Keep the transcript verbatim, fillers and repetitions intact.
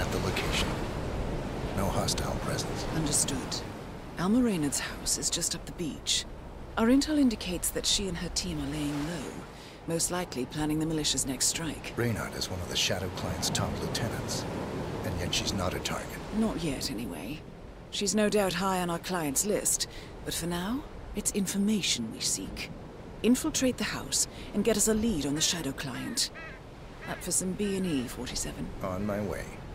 at the location. No hostile presence. Understood. Alma Reynard's house is just up the beach. Our intel indicates that she and her team are laying low, most likely planning the militia's next strike. Reynard is one of the Shadow Client's top lieutenants, and yet she's not a target. Not yet, anyway. She's no doubt high on our client's list, but for now, it's information we seek. Infiltrate the house and get us a lead on the Shadow Client. Up for some B and E, forty-seven. On my way.